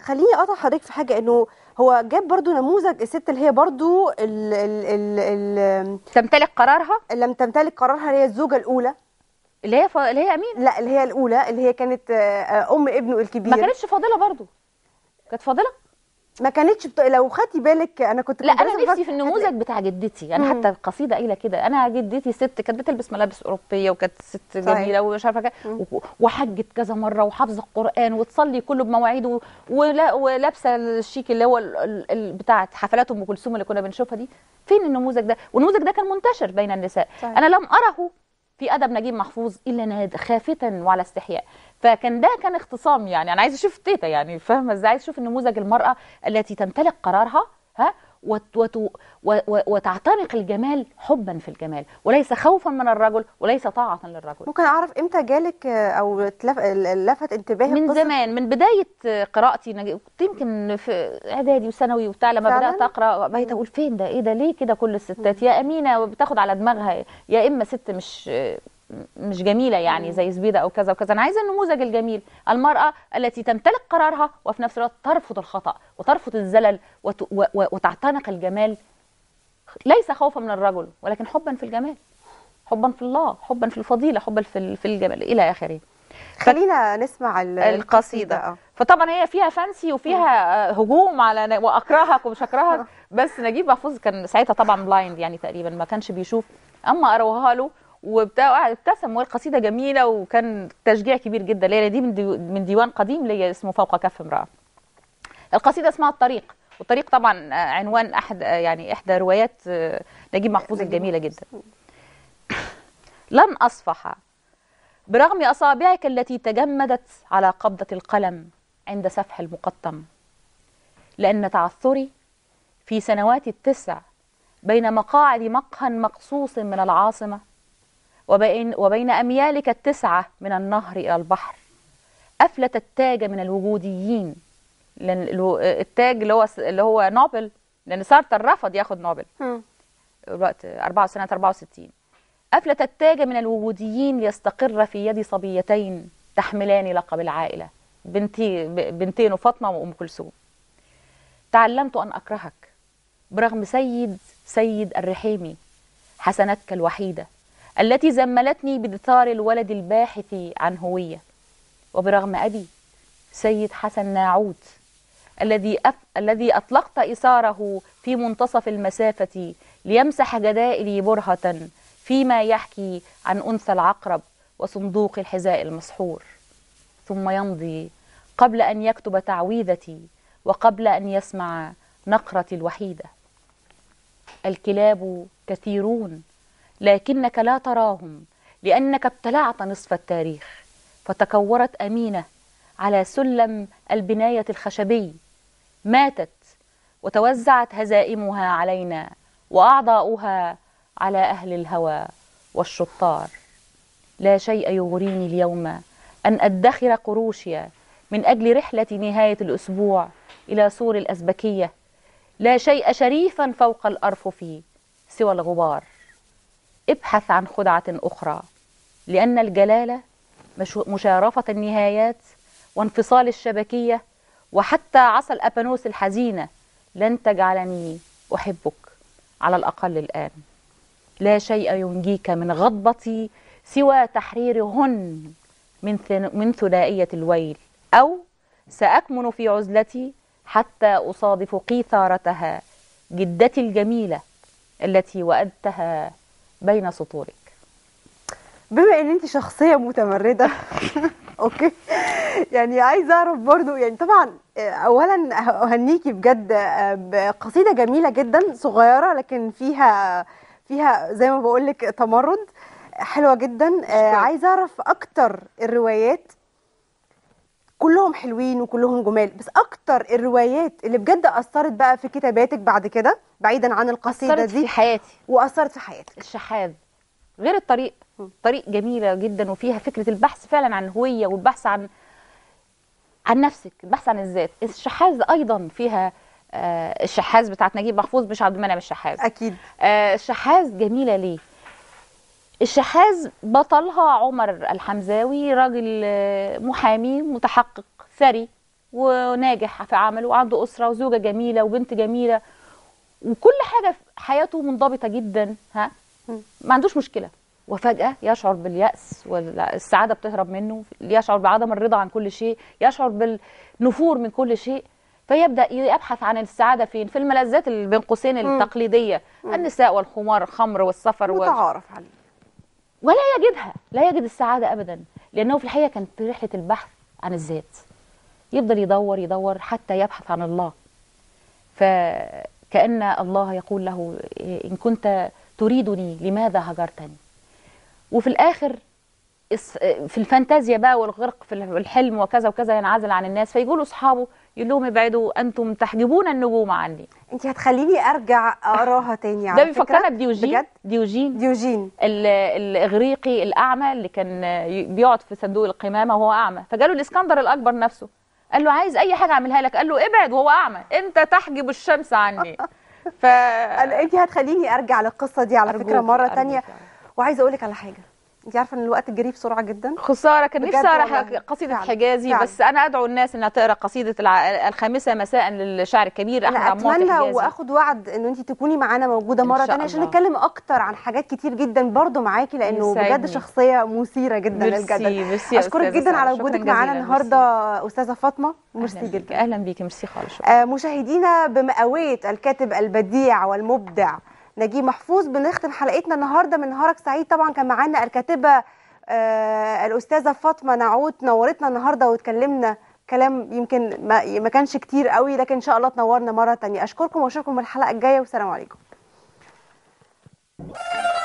خليني اقطع حضرتك في حاجه، انه هو جاب برضو نموذج الست اللي هي برضو تمتلك قرارها، اللي لم تمتلك قرارها، اللي هي الزوجه الاولى، اللي هي امين. لا اللي هي الاولى، اللي هي كانت ام ابنه ما الكبير. كانتش فاضله برضو، كانت فاضله. ما كانتش لو خدتي بالك انا كنت لا لسه انا نفسي في النموذج بتاع جدتي، انا حتى القصيده قايله كده، انا جدتي ست كانت بتلبس ملابس اوروبيه، وكانت ست جميله ومش عارفه كده، وحجت كذا مره وحافظه القران وتصلي كله بمواعيده، ولابسه الشيك اللي هو بتاع حفلات ام كلثوم اللي كنا بنشوفها دي. فين النموذج ده؟ والنموذج ده كان منتشر بين النساء. صحيح. انا لم اره في ادب نجيب محفوظ الا خافه وعلى استحياء. فكان ده كان اختصام، يعني انا عايزه اشوف تيتا، يعني فاهمه ازاي، عايزه اشوف النموذج المراه التي تمتلك قرارها، ها، وتعتنق الجمال حبا في الجمال، وليس خوفا من الرجل وليس طاعه للرجل. ممكن اعرف امتى جالك او لفت انتباهك من قصه؟ زمان، من بدايه قراءتي، كنت يمكن في اعدادي وثانوي وبتاع، لما بدات اقرا بقيت اقول فين ده، ايه ده، ليه كده كل الستات يا امينه بتاخد على دماغها، يا اما ست مش جميله يعني زي زبيده او كذا وكذا. انا عايزه النموذج الجميل، المراه التي تمتلك قرارها وفي نفس الوقت ترفض الخطا وترفض الزلل وتعتنق الجمال، ليس خوفا من الرجل ولكن حبا في الجمال، حبا في الله، حبا في الفضيله، حبا في الجمال الى اخره. خلينا نسمع القصيده. فطبعا هي فيها فانسي وفيها هجوم على واكرهك ومش اكرهك، بس نجيب محفوظ كان ساعتها طبعا بلايند يعني تقريبا ما كانش بيشوف، اما قروها له وبتاع وقعد ابتسم، والقصيده جميله وكان تشجيع كبير جدا ليا. دي من ديوان قديم ليا اسمه فوق كف امراه. القصيده اسمها الطريق، والطريق طبعا عنوان احدى روايات نجيب محفوظ الجميله جدا. لن اصفح برغم اصابعك التي تجمدت على قبضه القلم عند سفح المقطم، لان تعثري في سنوات التسع بين مقاعد مقهى مقصوص من العاصمه وبين أميالك التسعة من النهر إلى البحر أفلت التاج من الوجوديين، لأن التاج اللي هو نوبل، لأن سارتر رفض ياخد نوبل الوقت سنة 64. أفلت التاج من الوجوديين ليستقر في يد صبيتين تحملان لقب العائلة، بنتين فاطمة وأم كلثوم. تعلمت أن أكرهك برغم سيد الرحيمي، حسنتك الوحيدة التي زملتني بدثار الولد الباحث عن هوية، وبرغم أبي سيد حسن ناعوت الذي أطلقت إثاره في منتصف المسافة ليمسح جدائلي برهة فيما يحكي عن أنثى العقرب وصندوق الحذاء المسحور، ثم يمضي قبل أن يكتب تعويذتي وقبل أن يسمع نقرتي الوحيدة. الكلاب كثيرون لكنك لا تراهم لأنك ابتلعت نصف التاريخ، فتكورت أمينة على سلم البناية الخشبي، ماتت وتوزعت هزائمها علينا وأعضاؤها على أهل الهوى والشطار. لا شيء يغريني اليوم أن أدخر قروشي من أجل رحلة نهاية الأسبوع إلى سور الأزبكية. لا شيء شريفا فوق الأرفف سوى الغبار. ابحث عن خدعة أخرى، لأن الجلالة مشارفة النهايات وانفصال الشبكية وحتى عصا الأبانوس الحزينة لن تجعلني أحبك على الأقل الآن. لا شيء ينجيك من غضبتي سوى تحريرهن من ثنائية الويل، أو سأكمن في عزلتي حتى أصادف قيثارتها جدتي الجميلة التي وأدتها بين سطورك. بما ان انت شخصيه متمرده اوكي، يعني عايزه اعرف برضو، يعني طبعا اولا اهنيكي بجد بقصيده جميله جدا صغيره لكن فيها زي ما بقول لك تمرد حلوه جدا. عايزه اعرف اكتر الروايات، كلهم حلوين وكلهم جمال، بس اكتر الروايات اللي بجد اثرت بقى في كتاباتك بعد كده بعيدا عن القصيده أثرت دي في حياتي واثرت في حياتك؟ الشحاذ، غير الطريق. طريق جميلة جدا وفيها فكرة البحث فعلا عن هوية والبحث عن نفسك، البحث عن الذات. الشحاذ أيضا فيها الشحاذ بتاعت نجيب محفوظ مش عبد المنعم الشحاذ. أكيد. الشحاذ جميلة ليه؟ الشحاذ بطلها عمر الحمزاوي، راجل محامي متحقق ثري وناجح في عمله وعنده أسرة وزوجة جميلة وبنت جميلة وكل حاجة في حياته منضبطة جدا، ها، ما عندوش مشكلة، وفجأة يشعر باليأس والسعادة بتهرب منه، يشعر بعدم الرضا عن كل شيء، يشعر بالنفور من كل شيء، فيبدأ يبحث عن السعادة فين؟ في الملذات اللي بين قوسين التقليدية، النساء والخمار، الخمر والسفر متعارف عليه، ولا يجدها، لا يجد السعادة أبدا، لأنه في الحقيقة كانت رحلة البحث عن الذات، يفضل يدور يدور حتى يبحث عن الله. فكأن الله يقول له إن كنت تريدني لماذا هجرتني؟ وفي الآخر في الفانتازيا بقى والغرق في الحلم وكذا وكذا ينعزل عن الناس، فيقولوا أصحابه يقول لهم ابعدوا أنتم تحجبون النجوم عني. انت هتخليني ارجع اقراها تاني ده على بيفكرنا فكرة بديوجين بجد؟ ديوجين الإغريقي الأعمى اللي كان بيقعد في صندوق القمامة وهو أعمى، فجاله الإسكندر الأكبر نفسه قال له عايز أي حاجة أعملها لك، قال له ابعد وهو أعمى، أنت تحجب الشمس عني. انت هتخليني ارجع للقصة دي على فكرة مرة تانية. وعايزة اقول لك على حاجة، انت عارفه ان الوقت جري بسرعه جدا، خساره، كان نفسي اقرا قصيده فعلا. حجازي فعلا. بس انا ادعو الناس انها تقرا قصيده الخامسه مساء للشاعر الكبير احمد عبد المعطي اتمنى حجازي. واخد وعد ان انت تكوني معانا موجوده مره ثانيه عشان نتكلم اكتر عن حاجات كتير جدا برضو معاكي، لانه بجد شخصيه مثيره جدا للجدل. ميرسي اشكرك جدا على وجودك معانا النهارده استاذه فاطمه، ميرسي جدا. اهلا بيكي، ميرسي خالص. مشاهدينا بمئويه الكاتب البديع والمبدع نجيب محفوظ بنختم حلقتنا النهارده من نهارك سعيد. طبعا كان معانا الكاتبه الأستاذة فاطمة نعود، نورتنا النهاردة واتكلمنا كلام يمكن ما كانش كتير قوي، لكن إن شاء الله تنورنا مرة تانية. أشكركم وأشوفكم الحلقة الجاية والسلام عليكم.